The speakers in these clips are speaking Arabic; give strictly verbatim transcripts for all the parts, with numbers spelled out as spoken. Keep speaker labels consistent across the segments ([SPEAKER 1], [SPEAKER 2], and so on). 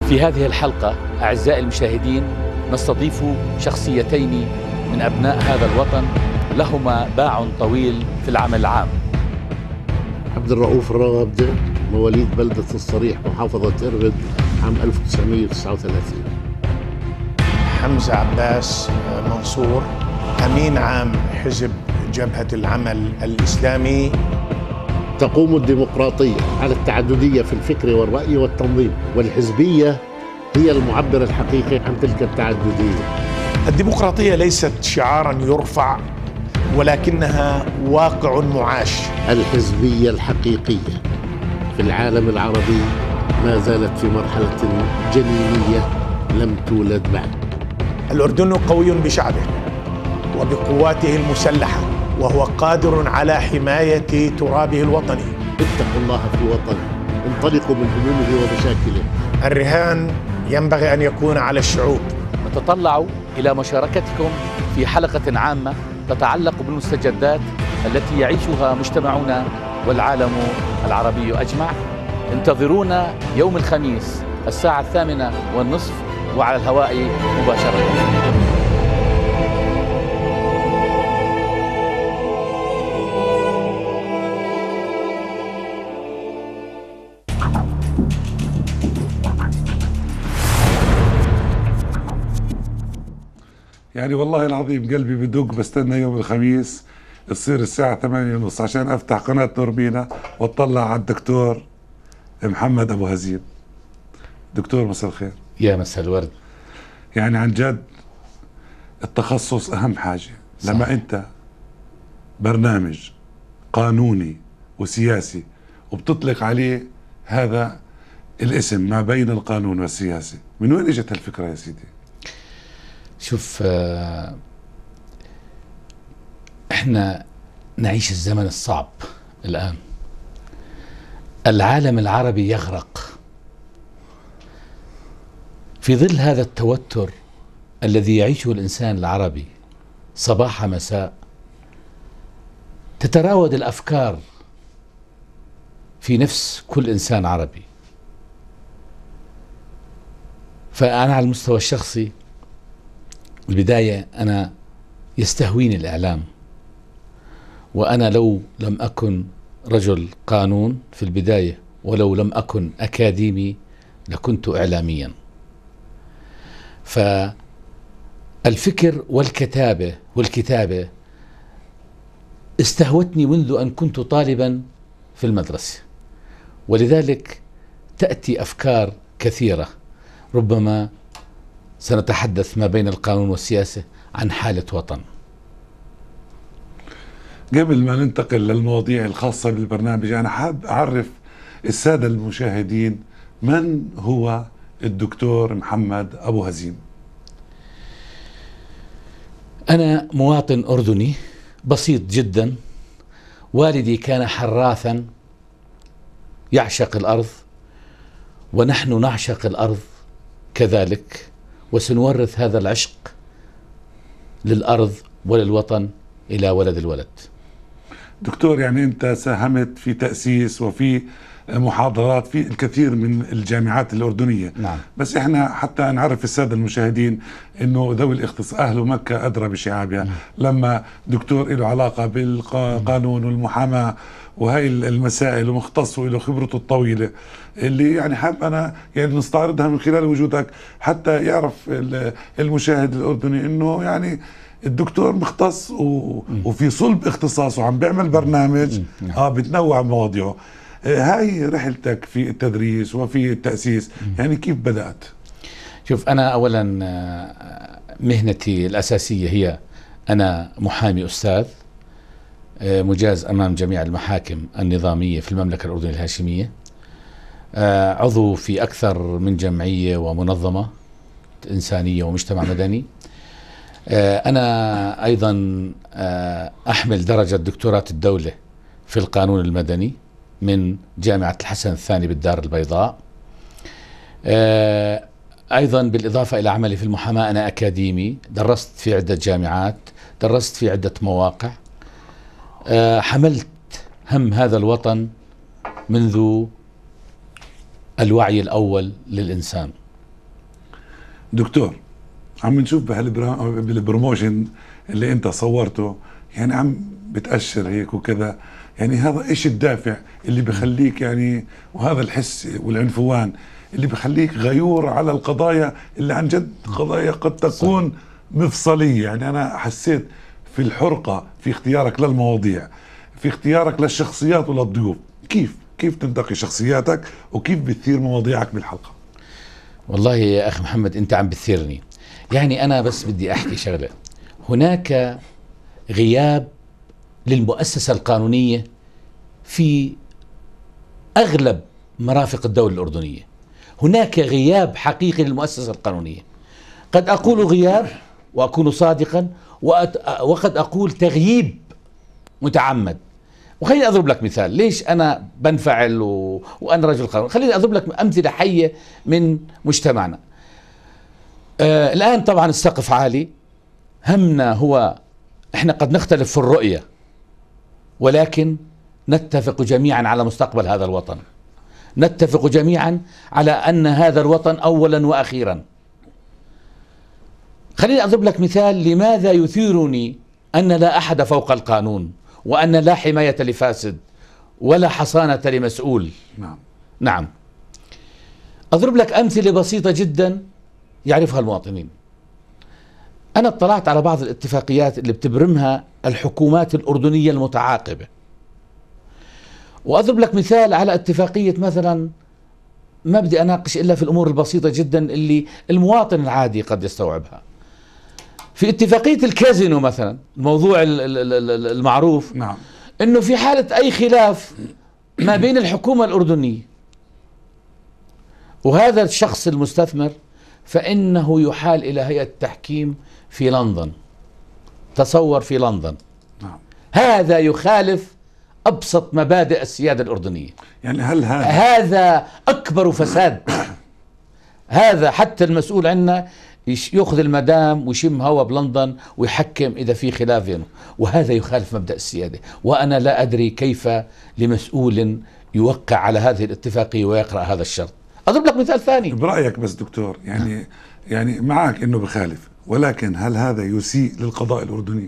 [SPEAKER 1] في هذه الحلقة أعزائي المشاهدين نستضيف شخصيتين من أبناء هذا الوطن لهما باع طويل في العمل العام.
[SPEAKER 2] عبد الرؤوف الرغبدة مواليد بلدة الصريح محافظة إربد عام ألف وتسعمئة وتسعة وثلاثين.
[SPEAKER 3] حمزة عباس منصور أمين عام حزب جبهة العمل الإسلامي.
[SPEAKER 2] تقوم الديمقراطية على التعددية في الفكر والرأي والتنظيم، والحزبية هي المعبر الحقيقي عن تلك التعددية.
[SPEAKER 3] الديمقراطية ليست شعارا يرفع ولكنها واقع معاش.
[SPEAKER 2] الحزبية الحقيقية في العالم العربي ما زالت في مرحلة جنينية لم تولد بعد.
[SPEAKER 3] الأردن قوي بشعبه وبقواته المسلحة، وهو قادر على حماية ترابه الوطني.
[SPEAKER 2] اتقوا الله في الوطن، انطلقوا من همومه ومشاكله.
[SPEAKER 3] الرهان ينبغي أن يكون على الشعوب.
[SPEAKER 1] نتطلع إلى مشاركتكم في حلقة عامة تتعلق بالمستجدات التي يعيشها مجتمعنا والعالم العربي أجمع. انتظرونا يوم الخميس الساعة الثامنة والنصف وعلى الهواء مباشرة.
[SPEAKER 4] يعني والله العظيم قلبي بدق بستنى يوم الخميس تصير الساعة ثمانية ونص عشان أفتح قناة نورمينا واطلع على الدكتور محمد أبو هزيم. دكتور مساء الخير.
[SPEAKER 1] يا مساء الورد.
[SPEAKER 4] يعني عن جد التخصص أهم حاجة. صح. لما أنت برنامج قانوني وسياسي وبتطلق عليه هذا الاسم ما بين القانون والسياسة، من وين اجت هالفكرة يا سيدي؟
[SPEAKER 1] شوف، احنا نعيش الزمن الصعب الآن. العالم العربي يغرق في ظل هذا التوتر الذي يعيشه الإنسان العربي صباح مساء. تتراود الأفكار في نفس كل إنسان عربي. فأنا على المستوى الشخصي البداية أنا يستهويني الإعلام، وأنا لو لم أكن رجل قانون في البداية ولو لم أكن أكاديمي لكنت إعلاميا. فالفكر والكتابة والكتابة استهوتني منذ أن كنت طالبا في المدرسة، ولذلك تأتي أفكار كثيرة. ربما سنتحدث ما بين القانون والسياسة عن حالة وطن.
[SPEAKER 4] قبل ما ننتقل للمواضيع الخاصة بالبرنامج، أنا حاب أعرف السادة المشاهدين من هو الدكتور محمد أبو هزيم.
[SPEAKER 1] أنا مواطن أردني بسيط جدا. والدي كان حراثا يعشق الأرض، ونحن نعشق الأرض كذلك، وسنورث هذا العشق للأرض وللوطن إلى ولد الولد.
[SPEAKER 4] دكتور، يعني أنت ساهمت في تأسيس وفي محاضرات في الكثير من الجامعات الأردنية.
[SPEAKER 1] نعم.
[SPEAKER 4] بس إحنا حتى نعرف السادة المشاهدين إنه ذوي الاختصاص أهل مكة أدرى بشعابها. لما دكتور له علاقة بالقانون والمحاماة وهي المسائل ومختص وله خبرته الطويلة اللي يعني حاب أنا يعني نستعرضها من خلال وجودك حتى يعرف المشاهد الأردني إنه يعني الدكتور مختص و... وفي صلب اختصاصه عم بيعمل برنامج اه بتنوع مواضيعه. هاي رحلتك في التدريس وفي التأسيس يعني كيف بدأت؟
[SPEAKER 1] شوف، أنا أولا مهنتي الأساسية هي أنا محامي أستاذ مجاز أمام جميع المحاكم النظامية في المملكة الأردنية الهاشمية، عضو في أكثر من جمعية ومنظمة إنسانية ومجتمع مدني. أنا أيضا أحمل درجة دكتوراه الدولة في القانون المدني من جامعة الحسن الثاني بالدار البيضاء. أيضا بالإضافة إلى عملي في المحاماة أنا أكاديمي، درست في عدة جامعات، درست في عدة مواقع. حملت هم هذا الوطن منذ الوعي الأول للإنسان.
[SPEAKER 4] دكتور، عم نشوف بالبروموشن اللي انت صورته، يعني عم بتأشر هيك وكذا، يعني هذا ايش الدافع اللي بخليك يعني، وهذا الحس والعنفوان اللي بخليك غيور على القضايا اللي عن جد قضايا قد تكون مفصلية؟ يعني انا حسيت في الحرقة في اختيارك للمواضيع، في اختيارك للشخصيات وللضيوف، كيف كيف تنتقي شخصياتك وكيف بتثير مواضيعك بالحلقة؟
[SPEAKER 1] والله يا أخي محمد أنت عم بتثيرني. يعني أنا بس بدي أحكي شغلة، هناك غياب للمؤسسة القانونية في أغلب مرافق الدولة الأردنية، هناك غياب حقيقي للمؤسسة القانونية. قد أقول غياب وأكون صادقا، وقد أقول تغييب متعمد. وخليني أضرب لك مثال ليش أنا بنفعل و... وأنا رجل قانون. خليني أضرب لك أمثلة حية من مجتمعنا. آه الآن طبعا السقف عالي، همنا هو إحنا قد نختلف في الرؤية، ولكن نتفق جميعا على مستقبل هذا الوطن، نتفق جميعا على أن هذا الوطن أولا وأخيرا. خليني أضرب لك مثال لماذا يثيرني أن لا أحد فوق القانون، وأن لا حماية لفاسد ولا حصانة لمسؤول.
[SPEAKER 4] نعم
[SPEAKER 1] نعم. أضرب لك أمثلة بسيطة جدا يعرفها المواطنين. أنا اطلعت على بعض الاتفاقيات اللي بتبرمها الحكومات الأردنية المتعاقبة، وأضرب لك مثال على اتفاقية مثلا، ما بدي أناقش إلا في الأمور البسيطة جدا اللي المواطن العادي قد يستوعبها. في اتفاقية الكازينو مثلا، الموضوع المعروف،
[SPEAKER 4] نعم،
[SPEAKER 1] انه في حالة اي خلاف ما بين الحكومة الأردنية وهذا الشخص المستثمر، فإنه يحال إلى هيئة التحكيم في لندن. تصور في لندن.
[SPEAKER 4] نعم.
[SPEAKER 1] هذا يخالف أبسط مبادئ السيادة الأردنية.
[SPEAKER 4] يعني هل هذا
[SPEAKER 1] هذا أكبر فساد. هذا حتى المسؤول عنا يأخذ المدام ويشم هوا بلندن ويحكم إذا في خلاف بينه، وهذا يخالف مبدأ السيادة. وأنا لا أدري كيف لمسؤول يوقع على هذه الاتفاقية ويقرأ هذا الشرط. أضرب لك مثال ثاني
[SPEAKER 4] برأيك بس دكتور، يعني يعني معك إنه بخالف، ولكن هل هذا يسيء للقضاء الأردني؟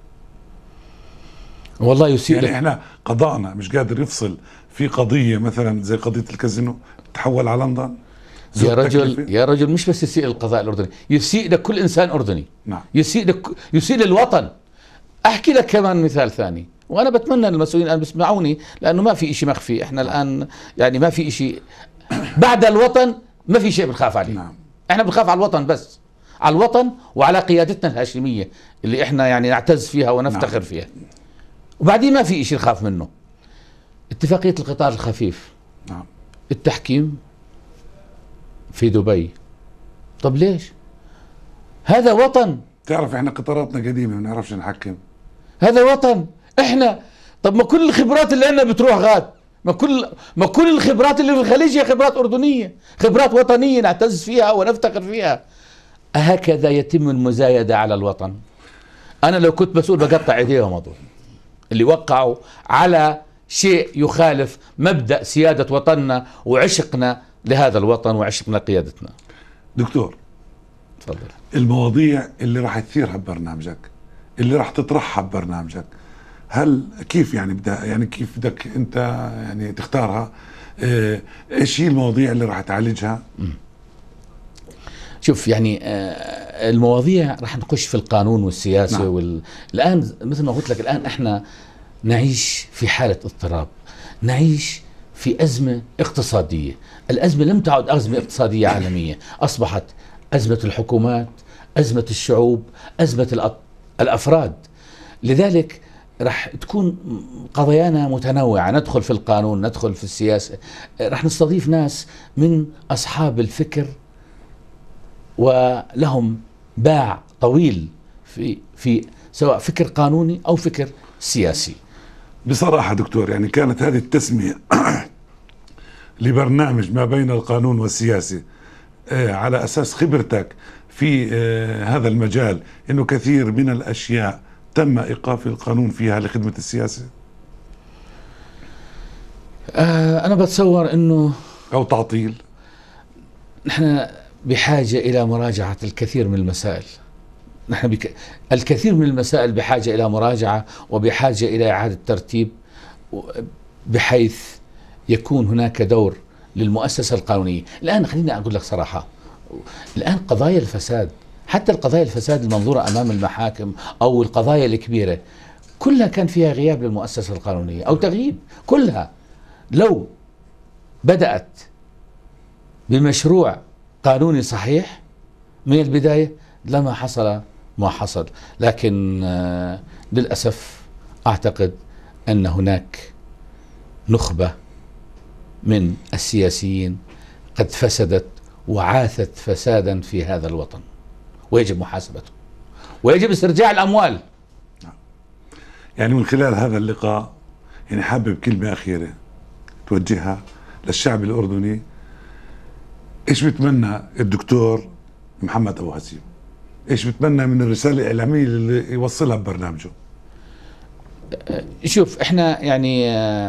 [SPEAKER 1] والله يسيء.
[SPEAKER 4] يعني احنا قضاءنا مش قادر يفصل في قضية مثلا زي قضية الكازينو تحول على لندن.
[SPEAKER 1] يا رجل يا رجل مش بس يسيء للقضاء الأردني، يسيء لكل إنسان أردني.
[SPEAKER 4] نعم.
[SPEAKER 1] يسيء لك يسيء للوطن. أحكي لك كمان مثال ثاني، وأنا بتمنى المسؤولين الآن بيسمعوني، لأنه ما في إشي مخفي. إحنا الآن يعني ما في إشي بعد الوطن، ما في شيء بنخاف عليه.
[SPEAKER 4] نعم.
[SPEAKER 1] إحنا بنخاف على الوطن بس، على الوطن وعلى قيادتنا الهاشمية اللي إحنا يعني نعتز فيها ونفتخر. نعم. فيها. وبعدين ما في إشي نخاف منه. اتفاقية القطار الخفيف.
[SPEAKER 4] نعم.
[SPEAKER 1] التحكيم في دبي. طب ليش؟ هذا وطن.
[SPEAKER 4] تعرف احنا قطاراتنا قديمة ما بنعرفش نحكم.
[SPEAKER 1] هذا وطن احنا. طب ما كل الخبرات اللي عندنا بتروح غاد، ما كل ما كل الخبرات اللي في الخليج هي خبرات أردنية، خبرات وطنية نعتز فيها ونفتخر فيها. هكذا يتم المزايدة على الوطن. أنا لو كنت مسؤول بقطع ايديهم هذول اللي وقعوا على شيء يخالف مبدأ سيادة وطننا وعشقنا لهذا الوطن وعشقنا قيادتنا.
[SPEAKER 4] دكتور
[SPEAKER 1] تفضل.
[SPEAKER 4] المواضيع اللي راح تثيرها ببرنامجك، اللي راح تطرحها ببرنامجك، هل كيف يعني بدأ يعني كيف بدك انت يعني تختارها؟ اه ايش هي المواضيع اللي راح تعالجها؟
[SPEAKER 1] شوف يعني آه المواضيع راح نخش في القانون والسياسة. نعم. وال... الآن مثل ما قلت لك، الآن احنا نعيش في حالة اضطراب، نعيش في أزمة اقتصادية. الأزمة لم تعد أزمة اقتصادية عالمية، أصبحت أزمة الحكومات، أزمة الشعوب، أزمة الأفراد. لذلك رح تكون قضايانا متنوعة، ندخل في القانون، ندخل في السياسة، رح نستضيف ناس من أصحاب الفكر ولهم باع طويل في في سواء فكر قانوني أو فكر سياسي.
[SPEAKER 4] بصراحة دكتور يعني كانت هذه التسمية لبرنامج ما بين القانون والسياسي آه على أساس خبرتك في آه هذا المجال، إنه كثير من الأشياء تم إيقاف القانون فيها لخدمة السياسة.
[SPEAKER 1] آه أنا بتصور إنه
[SPEAKER 4] أو تعطيل.
[SPEAKER 1] نحن بحاجة إلى مراجعة الكثير من المسائل. نحن بك... الكثير من المسائل بحاجة إلى مراجعة وبحاجة إلى إعادة ترتيب، بحيث يكون هناك دور للمؤسسة القانونية. الآن خليني أقول لك صراحة، الآن قضايا الفساد، حتى القضايا الفساد المنظورة أمام المحاكم أو القضايا الكبيرة، كلها كان فيها غياب للمؤسسة القانونية أو تغييب كلها. لو بدأت بمشروع قانوني صحيح من البداية لما حصل ما حصل. لكن آه للأسف أعتقد أن هناك نخبة من السياسيين قد فسدت وعاثت فسادا في هذا الوطن، ويجب محاسبته ويجب استرجاع الأموال.
[SPEAKER 4] يعني من خلال هذا اللقاء يعني حابب كلمة أخيرة توجهها للشعب الأردني، إيش بتمنى الدكتور محمد أبو هزيم؟ إيش بتمنى من الرسالة الإعلامية اللي يوصلها ببرنامجه؟
[SPEAKER 1] شوف، إحنا يعني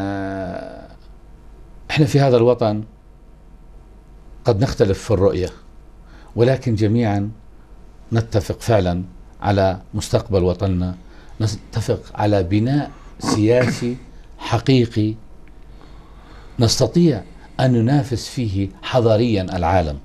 [SPEAKER 1] إحنا في هذا الوطن قد نختلف في الرؤية، ولكن جميعا نتفق فعلا على مستقبل وطننا، نتفق على بناء سياسي حقيقي نستطيع أن ننافس فيه حضاريا العالم.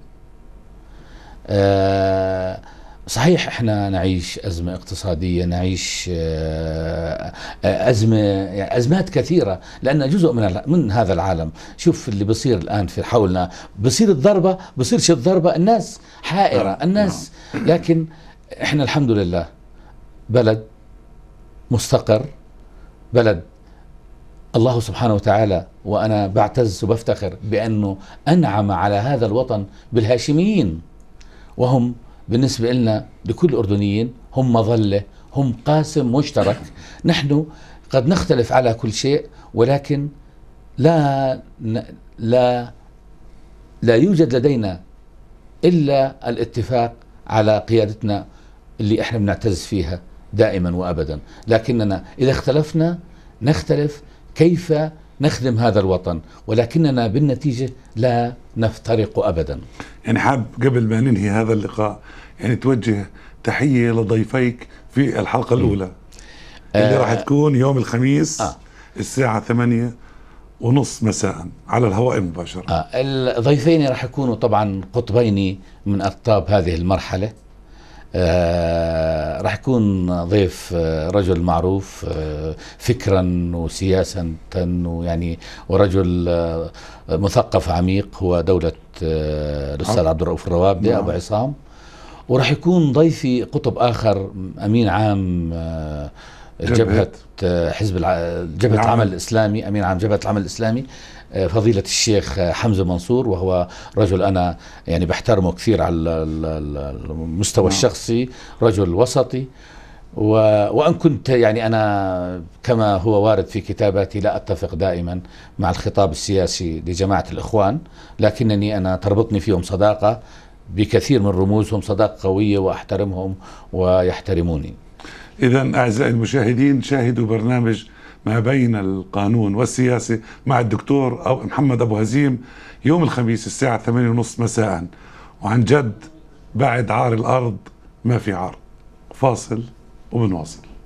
[SPEAKER 1] أه صحيح احنا نعيش أزمة اقتصادية، نعيش أه أزمة يعني أزمات كثيرة، لأن جزء من من هذا العالم. شوف اللي بصير الآن في حولنا، بصير الضربة بصيرش الضربة، الناس حائرة الناس. لكن احنا الحمد لله بلد مستقر، بلد الله سبحانه وتعالى، وأنا بعتز وبفتخر بأنه أنعم على هذا الوطن بالهاشميين، وهم بالنسبة لنا لكل الأردنيين هم مظلة، هم قاسم مشترك. نحن قد نختلف على كل شيء، ولكن لا لا لا يوجد لدينا إلا الاتفاق على قيادتنا اللي احنا بنعتز فيها دائما وأبدا. لكننا إذا اختلفنا نختلف كيف نخدم هذا الوطن، ولكننا بالنتيجة لا نفترق أبدا.
[SPEAKER 4] يعني حاب قبل ما ننهي هذا اللقاء يعني توجه تحية لضيفيك في الحلقة الأولى اللي آه راح تكون يوم الخميس آه الساعة ثمانية ونص مساء على الهواء مباشرة.
[SPEAKER 1] آه الضيفين راح يكونوا طبعا قطبين من أقطاب هذه المرحلة. آه راح يكون ضيف آه رجل معروف آه فكرا وسياسة، ويعني ورجل آه مثقف عميق، هو دولة آه الأستاذ عبد الرؤوف الروابدي أبو عصام. وراح يكون ضيفي قطب آخر أمين عام آه جبهة آه حزب جبهة العمل الإسلامي، أمين عام جبهة العمل الإسلامي، فضيلة الشيخ حمزة منصور، وهو رجل أنا يعني بحترمه كثير على المستوى الشخصي، رجل وسطي. وأن كنت يعني أنا كما هو وارد في كتاباتي لا أتفق دائما مع الخطاب السياسي لجماعة الإخوان، لكنني أنا تربطني فيهم صداقة بكثير من رموزهم، صداقة قوية وأحترمهم ويحترموني.
[SPEAKER 4] إذن أعزائي المشاهدين، شاهدوا برنامج ما بين القانون والسياسة مع الدكتور أو محمد أبو هزيم يوم الخميس الساعة ثمانية ونص مساء. وعن جد بعد عار الأرض ما في عار. فاصل وبنواصل.